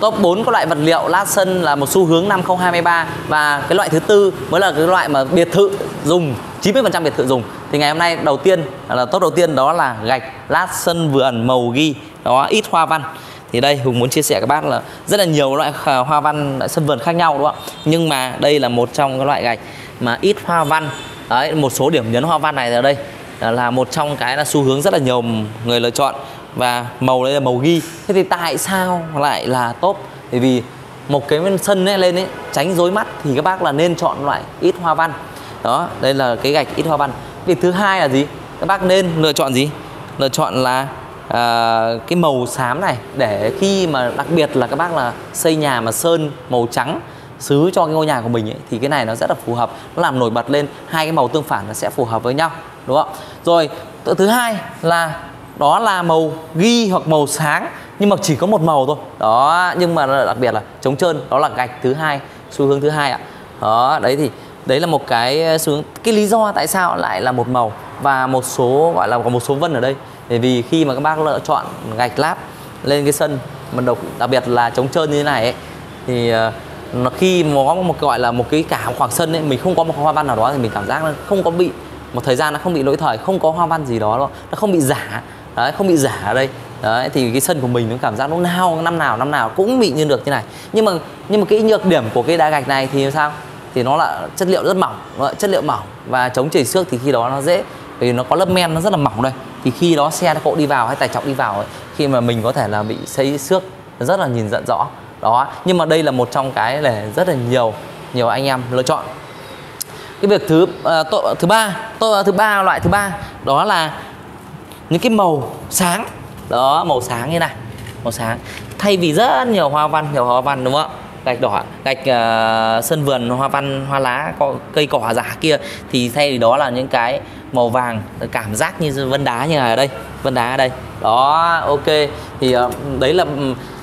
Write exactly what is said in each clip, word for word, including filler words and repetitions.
top bốn các loại vật liệu lát sân là một xu hướng năm không hai ba, và cái loại thứ tư mới là cái loại mà biệt thự dùng, chín mươi phần trăm biệt thự dùng. Thì ngày hôm nay đầu tiên là top đầu tiên đó là gạch lát sân vườn màu ghi, đó ít hoa văn. Thì đây Hùng muốn chia sẻ các bác là rất là nhiều loại hoa văn loại sân vườn khác nhau đúng không ạ? Nhưng mà đây là một trong các loại gạch mà ít hoa văn. Đấy, một số điểm nhấn hoa văn này ở đây là một trong cái là xu hướng rất là nhiều người lựa chọn, và màu đây là màu ghi. Thế thì tại sao lại là top? Bởi vì một cái sân ấy lên ấy tránh rối mắt thì các bác là nên chọn loại ít hoa văn. Đó, đây là cái gạch ít hoa văn. Việc thứ hai là gì? Các bác nên lựa chọn gì? Lựa chọn là à, cái màu xám này, để khi mà đặc biệt là các bác là xây nhà mà sơn màu trắng xứ cho cái ngôi nhà của mình ấy, thì cái này nó rất là phù hợp, nó làm nổi bật lên hai cái màu tương phản, nó sẽ phù hợp với nhau đúng không? Rồi thứ hai là đó là màu ghi hoặc màu sáng, nhưng mà chỉ có một màu thôi đó, nhưng mà đặc biệt là chống trơn, đó là gạch thứ hai, xu hướng thứ hai ạ. Đó, đấy thì đấy là một cái xu hướng. Cái lý do tại sao lại là một màu và một số gọi là có một số vân ở đây, bởi vì khi mà các bác lựa chọn gạch lát lên cái sân mà độc, đặc biệt là chống trơn như thế này ấy, thì nó khi mà có một gọi là một cái cả khoảng sân ấy, mình không có một hoa văn nào đó thì mình cảm giác nó không có bị một thời gian, nó không bị lỗi thời, không có hoa văn gì đó, nó không bị giả. Đấy, không bị giả ở đây. Đấy, thì cái sân của mình nó cảm giác lúc nào năm nào năm nào cũng bị như được như này. Nhưng mà nhưng mà cái nhược điểm của cái đá gạch này thì sao? Thì nó là chất liệu rất mỏng, chất liệu mỏng và chống chảy xước, thì khi đó nó dễ, vì nó có lớp men nó rất là mỏng đây. Thì khi đó xe cộ đi vào hay tải trọng đi vào ấy, khi mà mình có thể là bị xây xước rất là nhìn nhận rõ. Đó, nhưng mà đây là một trong cái để rất là nhiều nhiều anh em lựa chọn. Cái việc thứ uh, tội, thứ ba, tội, thứ ba loại thứ ba đó là những cái màu sáng. Đó, màu sáng như này, màu sáng. Thay vì rất nhiều hoa văn, nhiều hoa văn đúng không ạ? Gạch đỏ, gạch uh, sân vườn hoa văn, hoa lá, có cây cỏ giả kia, thì thay vì đó là những cái màu vàng, cảm giác như vân đá như này ở đây, vân đá ở đây. Đó, ok. Thì uh, đấy là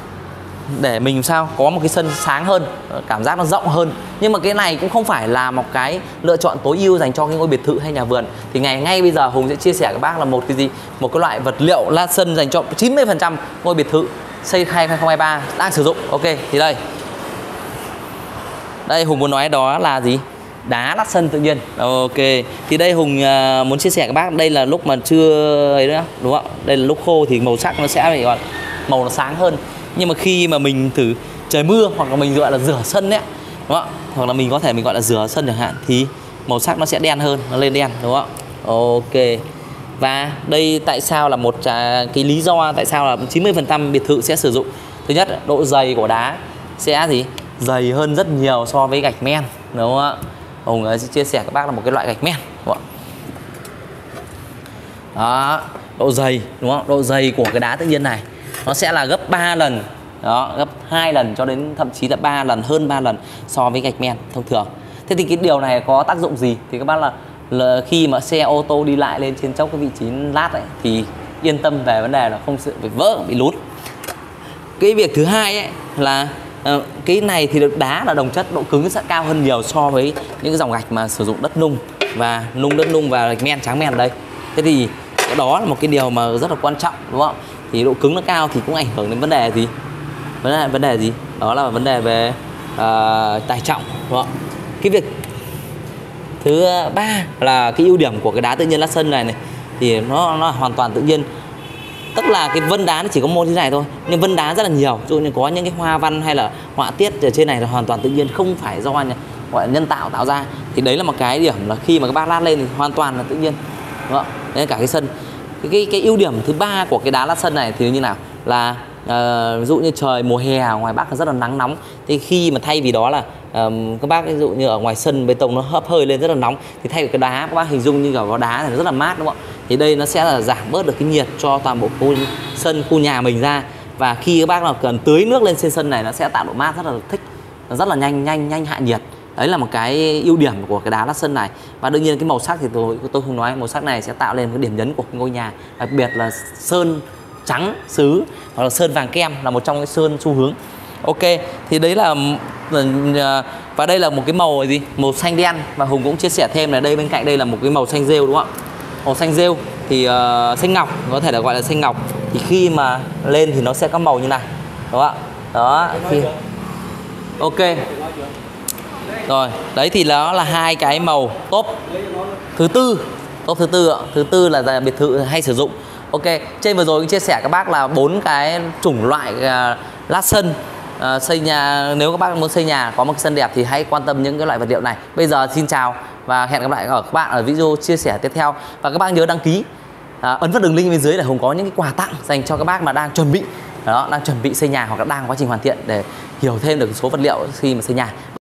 để mình sao có một cái sân sáng hơn, cảm giác nó rộng hơn. Nhưng mà cái này cũng không phải là một cái lựa chọn tối ưu dành cho cái ngôi biệt thự hay nhà vườn. Thì ngày ngay bây giờ Hùng sẽ chia sẻ các bác là một cái gì, một cái loại vật liệu lát sân dành cho chín mươi phần trăm ngôi biệt thự xây hai không hai ba đang sử dụng. Ok, thì đây đây Hùng muốn nói đó là gì? Đá lát sân tự nhiên. Ok, thì đây Hùng uh, muốn chia sẻ các bác, đây là lúc mà chưa ấy nữa đúng không ạ? Đây là lúc khô thì màu sắc nó sẽ bị gọi màu nó sáng hơn. Nhưng mà khi mà mình thử trời mưa hoặc là mình gọi là rửa sân ấy đúng không? Hoặc là mình có thể mình gọi là rửa sân chẳng hạn, thì màu sắc nó sẽ đen hơn, nó lên đen đúng không? Ok. Và đây tại sao là một cái lý do tại sao là chín mươi phần trăm biệt thự sẽ sử dụng. Thứ nhất, độ dày của đá sẽ gì? Dày hơn rất nhiều so với gạch men đúng không ạ? Hùng sẽ chia sẻ các bác là một cái loại gạch men đúng không? Đó, độ dày đúng không? Độ dày của cái đá tự nhiên này nó sẽ là gấp ba lần, đó, gấp hai lần cho đến thậm chí là ba lần, hơn ba lần so với gạch men thông thường. Thế thì cái điều này có tác dụng gì? Thì các bác là, là khi mà xe ô tô đi lại lên trên chốc cái vị trí lát ấy, thì yên tâm về vấn đề là không sự bị vỡ, bị lút. Cái việc thứ hai ấy là uh, cái này thì được đá là đồng chất, độ cứng sẽ cao hơn nhiều so với những cái dòng gạch mà sử dụng đất nung và nung đất nung và gạch men, tráng men ở đây. Thế thì đó là một cái điều mà rất là quan trọng đúng không? Thì độ cứng nó cao thì cũng ảnh hưởng đến vấn đề gì? Vấn đề, vấn đề gì? Đó là vấn đề về uh, tải trọng đúng không? Cái việc thứ ba là cái ưu điểm của cái đá tự nhiên lát sân này này thì nó nó hoàn toàn tự nhiên. Tức là cái vân đá nó chỉ có một thế này thôi, nhưng vân đá rất là nhiều. Ví dụ như có những cái hoa văn hay là họa tiết ở trên này là hoàn toàn tự nhiên, không phải do gọi là nhân tạo tạo ra. Thì đấy là một cái điểm là khi mà các bác lát lên thì hoàn toàn là tự nhiên đúng không? Nên cả cái sân. Cái, cái, cái ưu điểm thứ ba của cái đá lát sân này thì như nào? Là uh, ví dụ như trời mùa hè ở ngoài Bắc rất là nắng nóng, thì khi mà thay vì đó là um, các bác ví dụ như ở ngoài sân bê tông nó hấp hơi lên rất là nóng, thì thay vì cái đá các bác hình dung như cả có đá này nó rất là mát đúng không ạ? Thì đây nó sẽ là giảm bớt được cái nhiệt cho toàn bộ khu sân, khu nhà mình ra. Và khi các bác nào cần tưới nước lên trên sân này nó sẽ tạo độ mát rất là thích, nó rất là nhanh nhanh nhanh hạ nhiệt. Đấy là một cái ưu điểm của cái đá lát sân này. Và đương nhiên cái màu sắc thì tôi tôi không nói, màu sắc này sẽ tạo lên cái điểm nhấn của ngôi nhà, đặc biệt là sơn trắng sứ hoặc là sơn vàng kem là một trong cái sơn xu hướng. Ok, thì đấy là, và đây là một cái màu gì? Màu xanh đen. Và Hùng cũng chia sẻ thêm là đây bên cạnh đây là một cái màu xanh rêu đúng không ạ? Màu xanh rêu thì uh, xanh ngọc, có thể là gọi là xanh ngọc. Thì khi mà lên thì nó sẽ có màu như này đúng không ạ? Đó khi ok rồi, đấy thì nó là hai cái màu top thứ tư. Top thứ tư ạ. Thứ tư là biệt thự hay sử dụng. Ok, trên vừa rồi chia sẻ các bác là bốn cái chủng loại uh, lát sân uh, xây nhà. Nếu các bác muốn xây nhà có một cái sân đẹp thì hãy quan tâm những cái loại vật liệu này. Bây giờ xin chào và hẹn gặp lại ở các bạn ở video chia sẻ tiếp theo. Và các bác nhớ đăng ký, uh, ấn vào đường link bên dưới để Hùng có những cái quà tặng dành cho các bác mà đang chuẩn bị đó, đang chuẩn bị xây nhà hoặc là đang quá trình hoàn thiện để hiểu thêm được số vật liệu khi mà xây nhà.